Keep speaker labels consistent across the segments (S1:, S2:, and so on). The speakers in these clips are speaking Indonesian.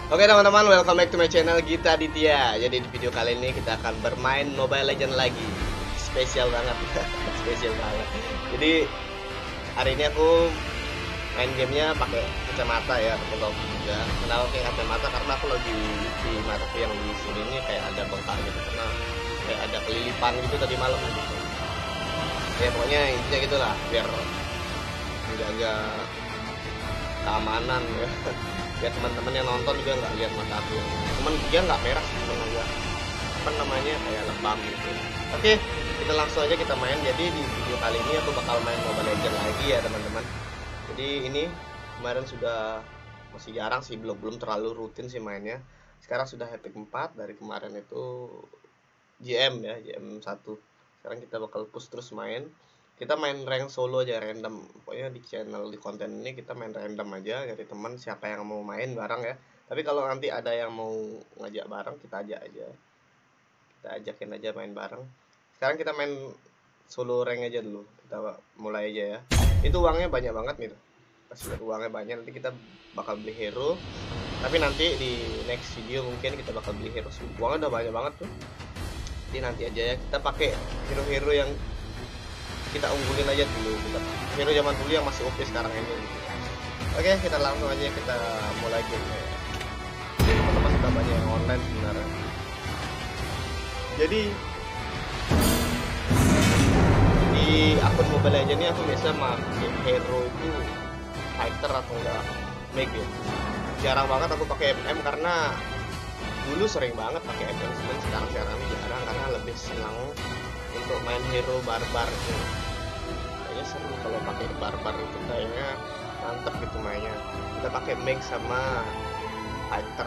S1: Oke teman-teman, welcome back to my channel Gita Aditya. Jadi di video kali ini kita akan bermain Mobile Legends lagi. Spesial banget. Spesial banget. Jadi hari ini aku main gamenya pakai kacamata ya, pakai topi juga. Kenapa pakai kacamata? Karena aku lagi di mataku yang di sini ini kayak ada bengkak gitu, karena kayak ada kelilipan gitu tadi malam gitu. Ya pokoknya intinya gitulah, biar menjaga keamanan ya. Biar teman-teman yang nonton juga nggak lihat mata aku. Cuman dia nggak merah, cuman agak apa namanya kayak lebam gitu. Oke, kita langsung aja kita main. Jadi di video kali ini aku bakal main Mobile Legends lagi ya teman-teman. Jadi ini kemarin sudah masih jarang sih, belum terlalu rutin sih mainnya. Sekarang sudah epic 4, dari kemarin itu GM ya, GM 1. Sekarang kita bakal push terus main. Kita main rank solo aja, random. Pokoknya di channel, di konten ini kita main random aja dari teman, siapa yang mau main bareng ya. Tapi kalau nanti ada yang mau ngajak bareng, kita ajak aja. Kita ajakin aja main bareng. Sekarang kita main solo rank aja dulu. Kita mulai aja ya. Itu uangnya banyak banget nih. Pas lihat uangnya banyak, nanti kita bakal beli hero. Tapi nanti di next video mungkin kita bakal beli hero. Uangnya udah banyak banget tuh. Jadi nanti aja ya, kita pakai hero-hero yang kita unggulin aja dulu. Kita hero zaman dulu yang masih OP sekarang ini gitu. Oke, kita langsung aja kita mulai game. Teman-teman sudah banyak yang online sebenarnya. Jadi di akun Mobile Legends ini aku biasa pakai hero itu fighter atau enggak make ya. Jarang banget aku pakai MM karena dulu sering banget pakai MM, sekarang ini jarang karena lebih senang untuk main hero barbar gitu. Kayaknya seru kalau pakai barbar itu, kayaknya mantep gitu mainnya. Kita pakai make sama fighter.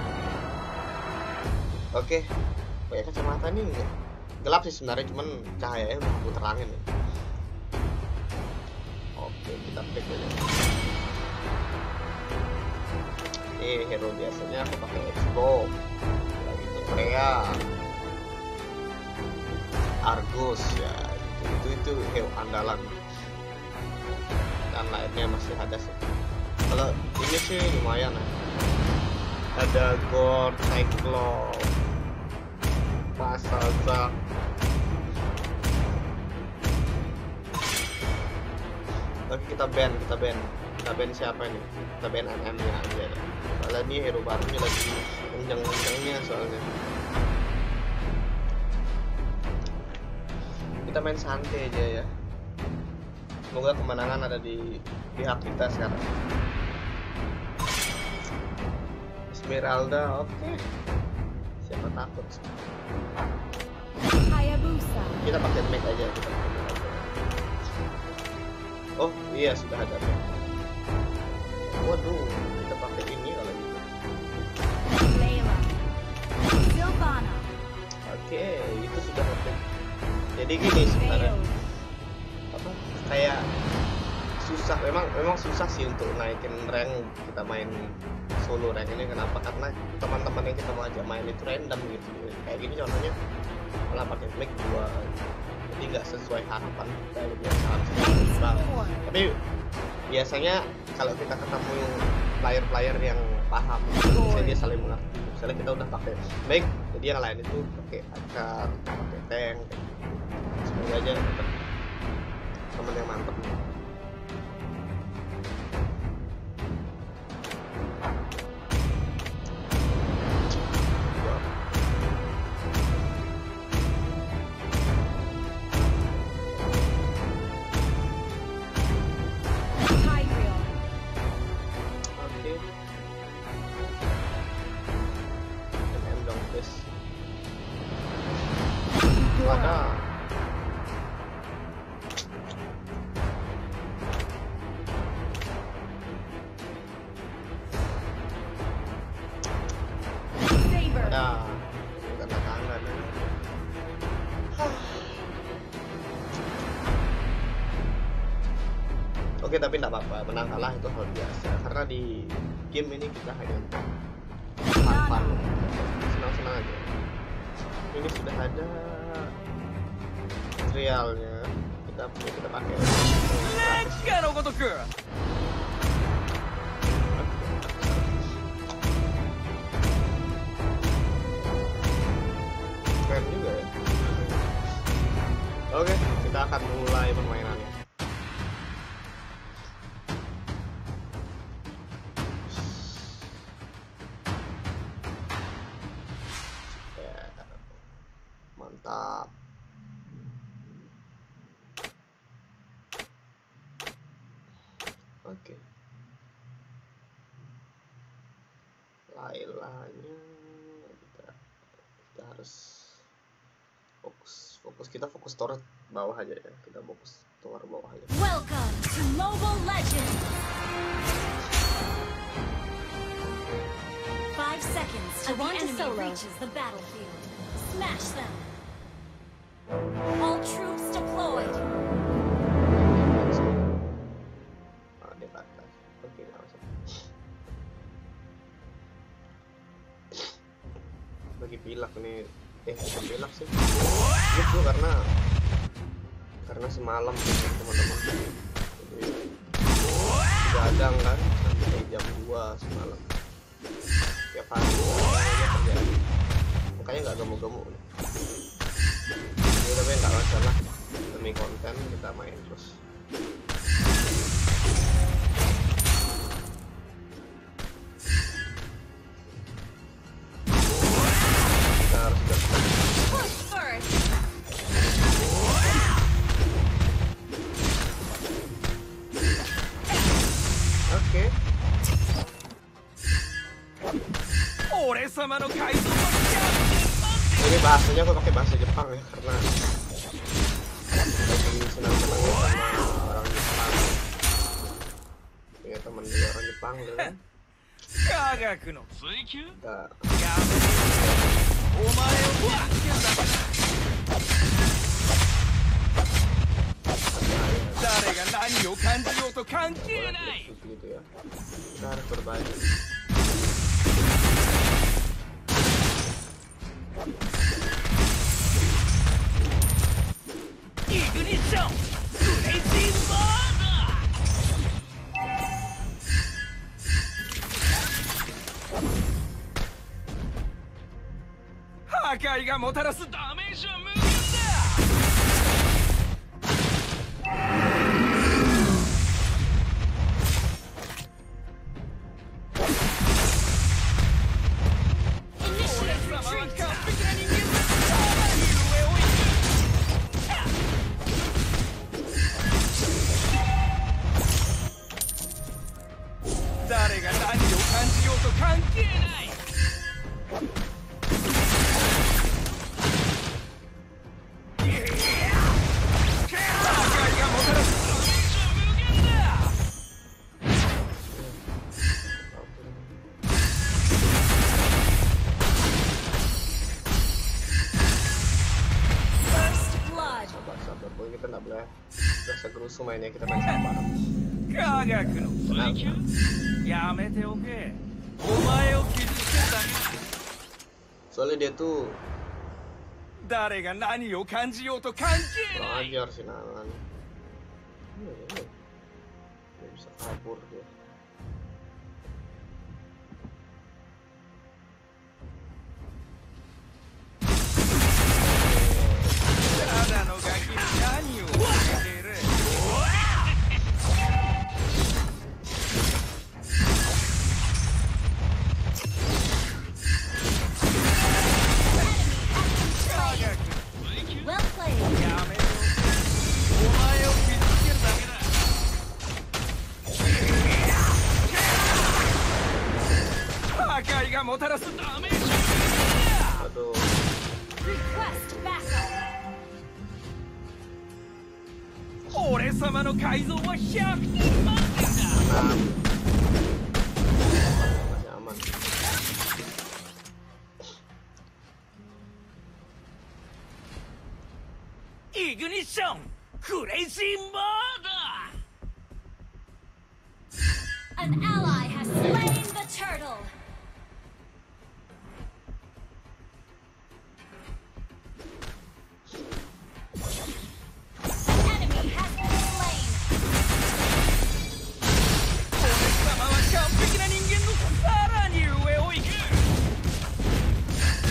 S1: Oke, pakai kacamata nih gelap sih sebenarnya, cuman cahayanya udah aku terangin ya. Oke, kita pick aja. Hero biasanya aku pakai Expo, lagi itu Korea, Argus ya, itu hero andalan, dan lainnya masih ada sih. Kalau ini sih lumayan ya, ada Gord, Cyclops, Pasazak. Oke, kita ban siapa nih? Kita ban MM nya aja ya. Soalnya ini hero barunya lagi kenceng-kencengnya soalnya. Kita main santai aja ya. Semoga kemenangan ada di pihak kita sekarang. Esmeralda, oke. Siapa takut? Kita pakai make aja. Oh iya, sudah ada. Waduh, kita pakai ini kalau gitu. Oke, itu sudah oke. Jadi gini sebenarnya, apa kayak susah, memang susah sih untuk naikin rank kita main solo rank ini. Kenapa? Karena teman-teman yang kita mau ajak main itu random gitu. Kayak gini contohnya malah pakai mic 2, jadi nggak sesuai harapan kita biasa harus. Tapi biasanya kalau kita ketemu player-player yang paham, misalnya dia saling mengerti. Misalnya kita udah pakai mic, jadi yang lain itu pakai akar, pakai tank. Semoga aja dapet temen yang mantep. Oke, tapi tidak apa-apa, menang kalah itu hal biasa, karena di game ini kita hanya fun, senang-senang aja. Ini sudah ada trialnya, kita pakai. mulai permainannya. Ya, mantap. Oke. Lailanya kita harus fokus tower bawah aja ya. Kita fokus tower bawah aja.
S2: Welcome to Mobile Legends. 5 seconds till the enemy reaches the battlefield. Smash them. All troops deployed.
S1: Dia ke atas. Oke, langsung. Bagi pilak nih. Bukan pilak sih. Itu karena semalam teman-teman. Jadi begadang kan sampai jam 2 semalam. Tiap hari aja terjadi. Makanya nggak gemuk-gemuk. Tapi nggak masalah. Demi konten kita main terus. Ini bahasanya aku pakai bahasa Jepang ya karena lagi senang-senangnya sama orang Jepang. Punya teman juga orang Jepang gitu kan. Gitu ya. Kita harus berbagi.
S3: Ignition! Crazy mother! 破壊がもたらすダメージは無限誰が何を感じようと関係ない
S1: kita nggak boleh rasa gerusu mainnya, kita main sabar. Soalnya dia tuh kurang ajar sih Nalan. Dia bisa kabur dia. Aduh. Masih aman.
S3: Ignition! Crazy mother!
S2: An ally has slain the turtle. Enemy has been slain.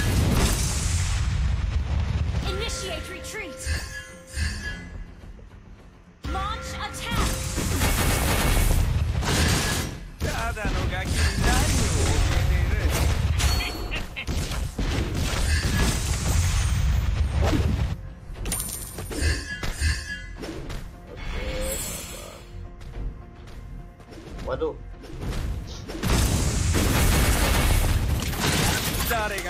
S2: Initiate retreat.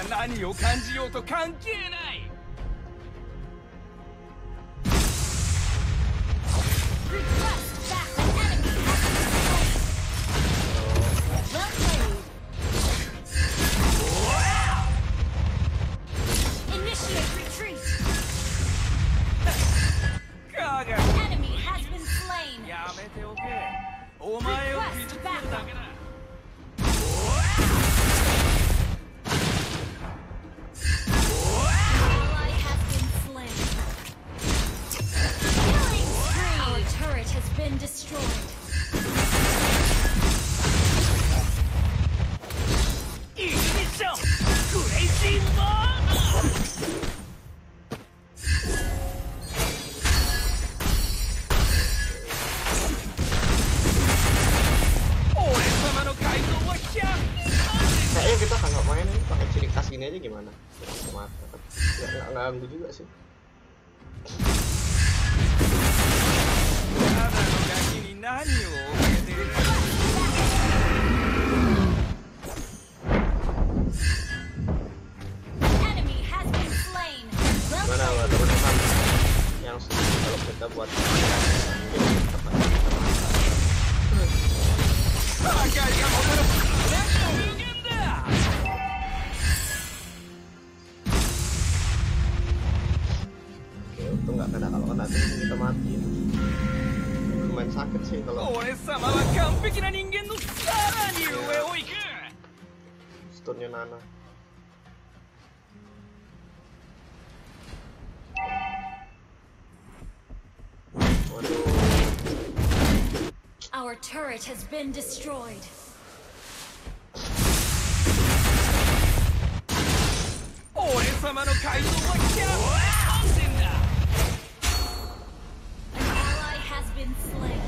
S3: が何を感じようと関係ない。
S2: Request back. An enemy has been slain. Well played. Initiate retreat.
S3: ガーガ
S2: An enemy has been slain.
S3: やめておけ。お前を傷つけるだけだ。
S2: Ally has been slain. Killing spree. Our turret has been destroyed.
S3: イグニッションクレイジーボーン 俺様の改造は100
S1: Kayaknya kita kagak main ini pakai ciri khas ini aja gimana? Mata. Ya nggak ganggu juga sih.
S3: ただのガキに何を教えてる
S2: Enemy has been slain. Well
S1: Gimana
S2: played.
S1: teman-teman yang setuju kalau kita buat tempat
S3: 破壊がもたらす何の無限だ
S1: Oke, untung nggak kena, kalau kena tuh kita mati ya. Lumayan sakit sih kalau
S3: 俺様は完璧な人間のさらに上を行く
S1: stunnya Nana. Waduh,
S2: Our turret has been destroyed.
S3: 俺様の改造は100万点だ
S2: An ally has been slain.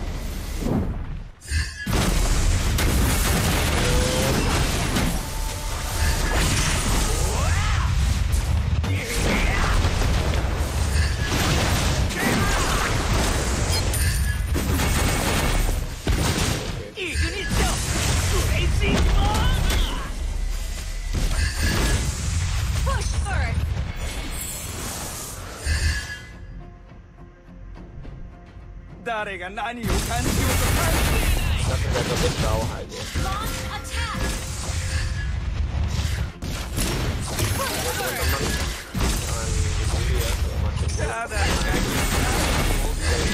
S3: Ignition! Crazy Ball!
S2: Push first.
S3: 誰が何を感じようと関係ない
S1: kita tinggal ke bawah aja.
S2: Launch attack. Push first.
S1: Jangan dibully ya kalau masuk.
S3: ただのガキに何を教え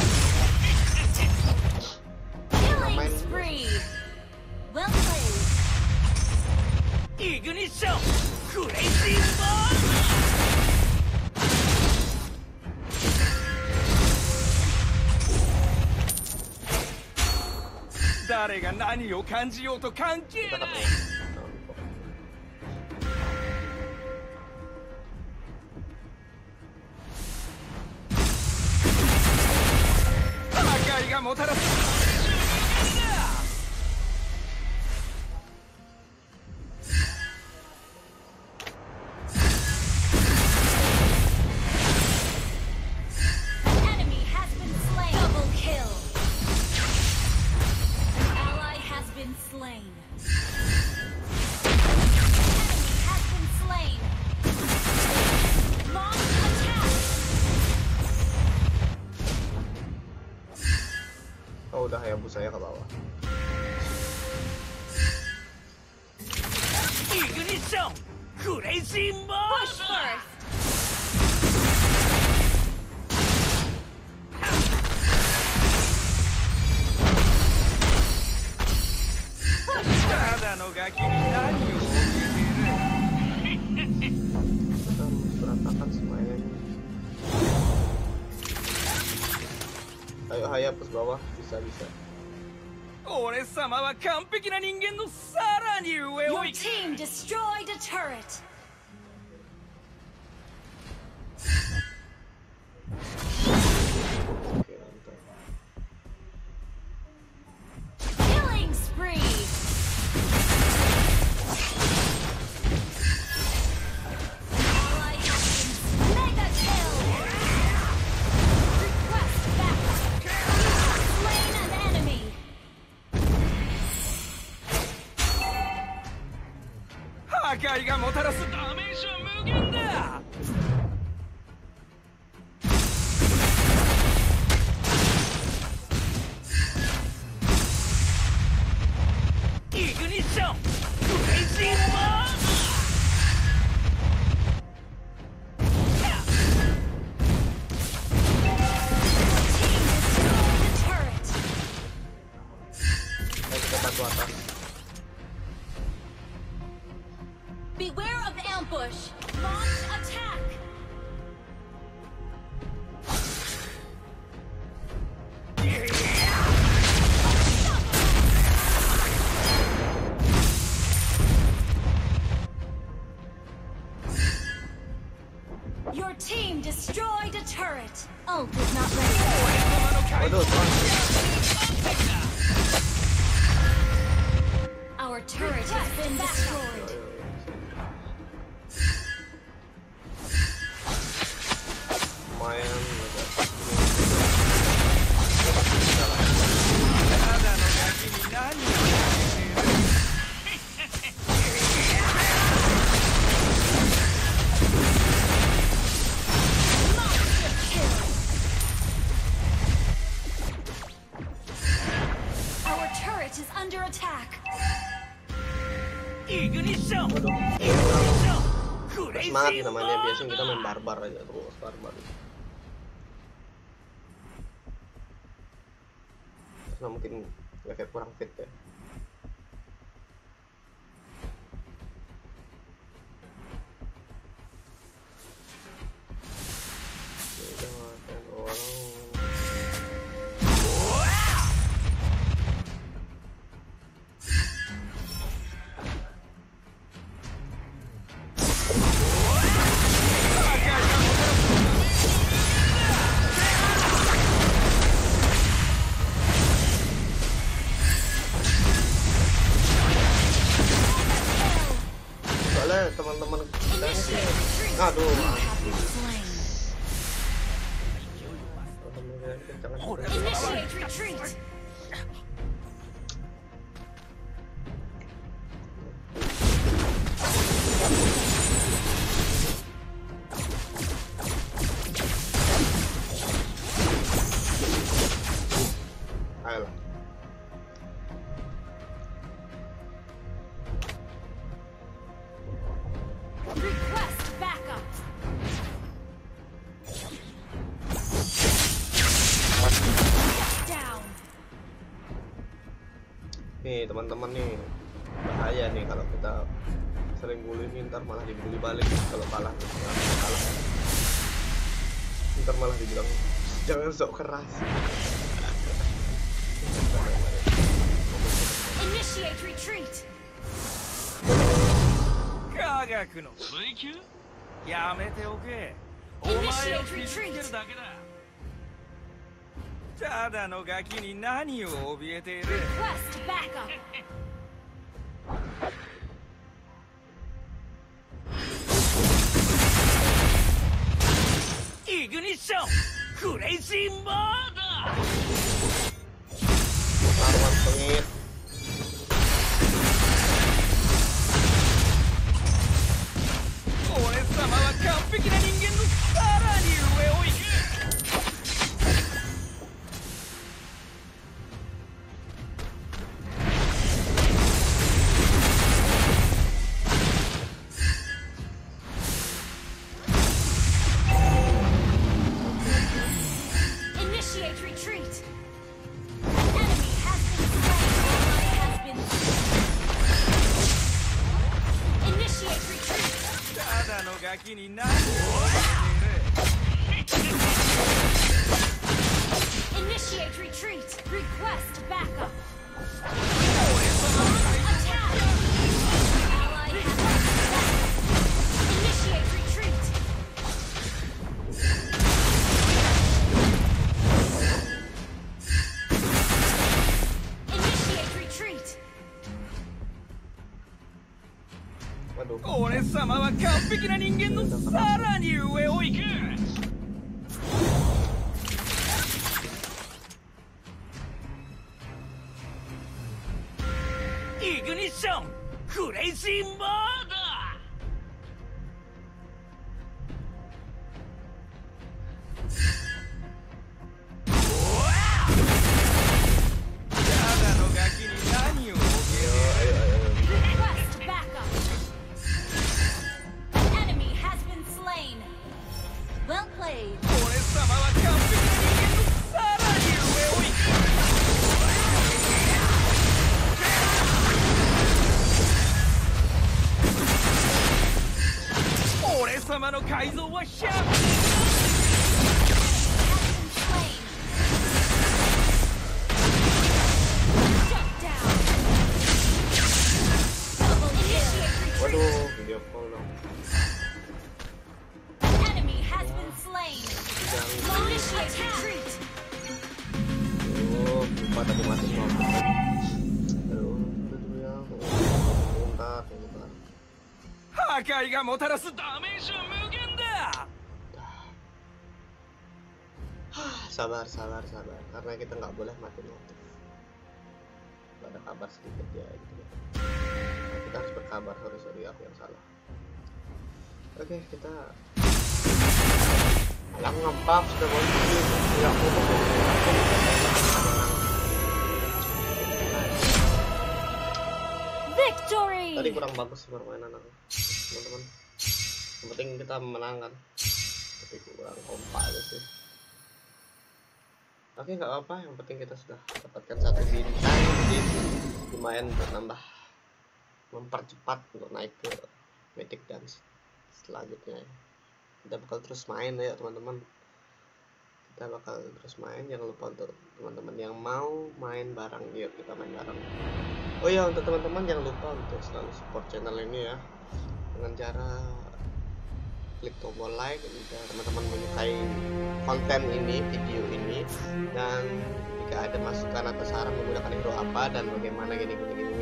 S3: て
S2: Killing spree. Well played.
S3: イグニッションクレイジーボーン誰が何を感じようと関係
S1: Kita
S3: ない
S1: ketemu. Nah,
S3: 破壊がもたらす
S2: An enemy has been slain. Double kill. An ally has been slain. Enemy has been slain. Launch attack.
S1: Oh udah ya bu saya ke bawah.
S3: イグニッションクレイジーボー
S2: Push first.
S3: ただのガキに何を教えている
S1: Kita berantakan semuanya. Ayo hapus bawah, bisa.
S3: 俺様は完璧な人間のさらに上を
S2: Your
S3: 行く
S2: team destroyed a turret.
S1: Oke, mantap.
S2: Killing spree. Ally has been mega kill. Request backup. Slain an enemy.
S3: 破壊がもたらすダメージは無限だ。イグニッションクレイジーマー
S1: Ayo kita bantu atas.
S2: Beware of ambush. Launch attack. Your team destroyed a turret. Ult is not ready.
S1: Waduh, tuan.
S2: Our turret has been destroyed.
S1: Lumayan.
S3: ただのガキに何を言っている。
S2: Monster kill. Our turret is under attack.
S3: イグニッション
S1: Waduh.
S3: イグニッションクレイジ
S1: Semangat
S3: ー
S1: nih
S3: マ
S1: namanya.
S3: ー
S1: Biasanya kita main barbar aja terus barbar. Karena mungkin efek kurang fit ya. Udah makan orang. Soalnya teman-teman kita sih, aduh,
S2: Slain.
S1: jangan.
S2: Initiate retreat.
S1: Ayolah.
S2: Request backup. Down.
S1: Nih teman-teman nih, bahaya nih kalau kita sering bully nih, ntar malah dibully balik kalau kalah. Ntar malah dibilang jangan sok keras.
S2: Initiate retreat.
S3: 科学の追求やめておけ。お前を傷つけるだけだ。ただのガキに何を怯えている。
S2: Request backup.
S3: イグニッションクレイジーマーダ
S1: Arwan sengit.
S3: 俺様は完璧な人間のさらに上を行く。
S2: Initiate retreat. Enemy has been slain. Initiate retreat.
S3: ただのガキに何を怯えている。
S2: Initiate retreat. Request backup. Attack. Ally has been slain. Initiate retreat. Initiate retreat.
S1: Waduh.
S3: 俺様は完璧な人間のさらに上を行く。イグニッションクレイジーマーダ様の改造はシャープ
S1: Waduh, video call dong.
S2: Enemy has been slain. Launch retreat.
S1: Oh, lupa tadi mati semua. Aduh, ya. Bentar.
S3: 破壊がもたらすダメージは無限だ
S1: Sabar. Karena kita nggak boleh mati notif. Ada kabar sedikit ya gitu. Kita harus berkabar, sorry aku yang salah. Oke, kita yang ngebuff sudah muncul ya
S2: Victory.
S1: tadi kurang bagus permainan aku teman-teman. Yang penting kita menangkan, tapi kurang kompak aja sih. Oke, nggak apa-apa, yang penting kita sudah dapatkan 1 bintang, jadi lumayan bertambah, mempercepat untuk naik ke Mythic dan selanjutnya. Kita bakal terus main ya teman-teman, kita bakal terus main. Jangan lupa untuk teman-teman yang mau main bareng, yuk kita main bareng. Oh ya, untuk teman-teman jangan lupa untuk selalu support channel ini ya, dengan cara klik tombol like jika teman-teman menyukai konten ini, video ini, dan jika ada masukan atau saran menggunakan hero apa dan bagaimana gini,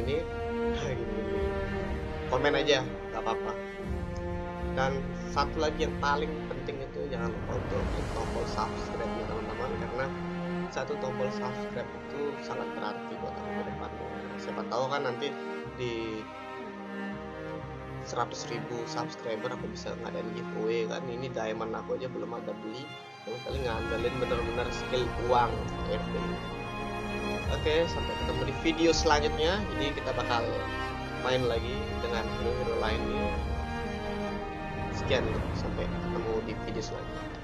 S1: komen aja, nggak apa-apa. Dan satu lagi yang paling penting itu jangan lupa untuk klik tombol subscribe ya teman-teman, karena satu tombol subscribe itu sangat berarti buat aku ke depannya. Siapa tahu kan nanti di 100.000 subscriber aku bisa ngadain giveaway kan. Ini diamond aku aja belum ada beli, yang kali ngandelin bener-bener skill uang RP. Oke, sampai ketemu di video selanjutnya. Jadi kita bakal main lagi dengan hero-hero lainnya. Sekian, sampai ketemu di video selanjutnya.